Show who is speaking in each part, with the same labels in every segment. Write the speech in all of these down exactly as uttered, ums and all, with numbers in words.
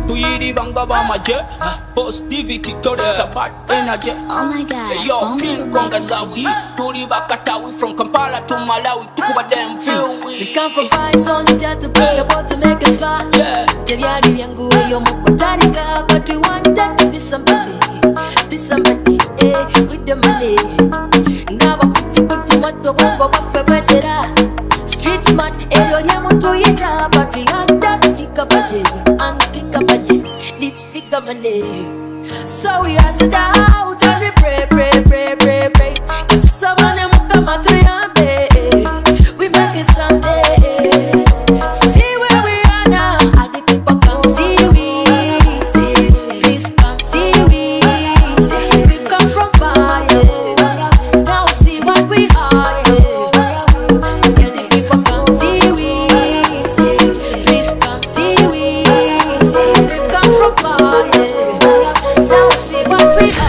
Speaker 1: Tuyiri banga bamaje positivity toleta bad energy.
Speaker 2: Oh my God.
Speaker 1: Hey, yo, King Konga Zawi Tuli Bakatawi from Kampala to Malawi. Tukuba them feel we.
Speaker 3: We come from vibes only just to bring about to make it fun.
Speaker 1: Yeah.
Speaker 3: Teryali vyangu yo mukotarika, but we wanted to be somebody, be somebody, eh, with the money. Ngaba kuchi kuchi mato bongo bafe besera. Street smart, ero nyamo tuyeta, but we had that kick up a jig, and kick up a jig. Let's pick up money. So we hustle out and we pray, pray, pray, pray, pray. Get to someone and we come out to your bay. We make it someday. See where we are now. All the people come see we. See, please come see we. We've come from far, yeah. Now see what we are, yeah. Yeah, the people come see we. See, please come see we. We've come from far, yeah. Now see what we are.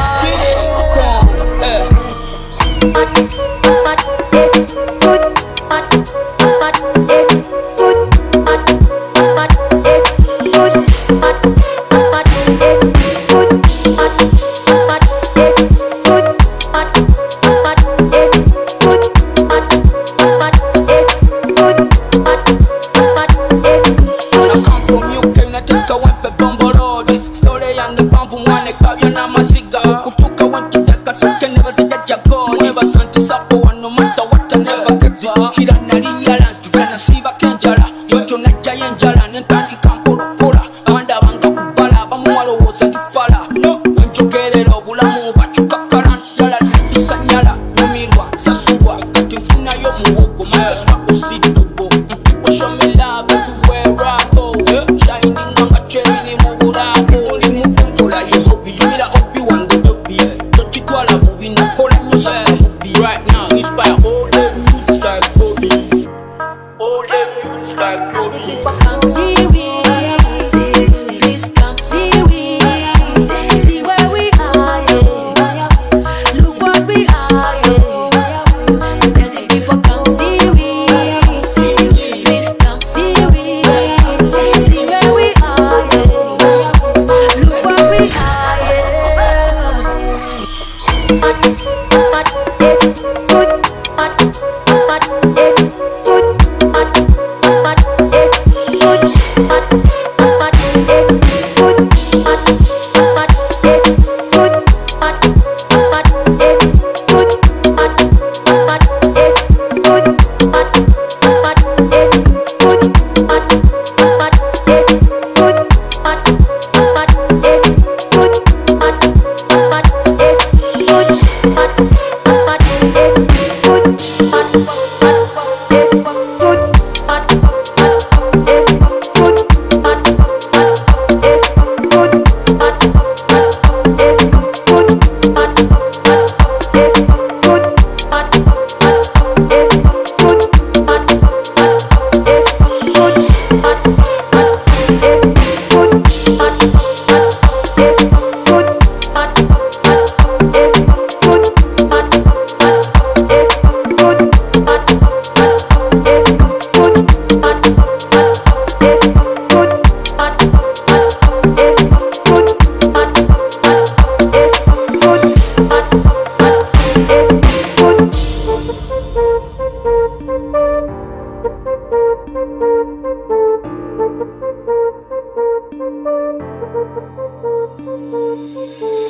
Speaker 1: Right now, inspire all them youths like Kobe. All them youths like Kobe.
Speaker 3: People come see we. See, please come see we. See where we are, yeah. Look what we are, yeah. Tell the people come see we. See, please come see we. See where we are, yeah. Look what we are, yeah.
Speaker 2: Thank you.